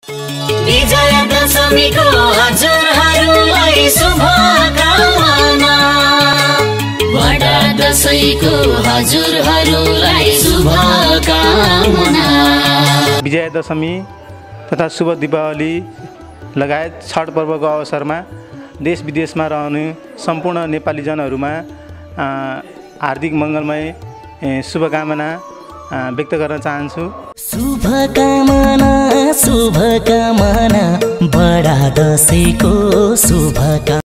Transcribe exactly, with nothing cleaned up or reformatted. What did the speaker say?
विजय दशमीको हजुरहरूलाई शुभकामना। बडा दशैंको हजुरहरूलाई शुभकामना। विजय दशमी तथा शुभ दीपावली लगायत छठ पर्वको अवसरमा देश विदेशमा रहने सम्पूर्ण नेपाली जनहरूमा हार्दिक मङ्गलमय शुभकामना व्यक्त गर्न चाहन्छु। शुभकामना शुभकामना बडा दशैंको शुभकामना।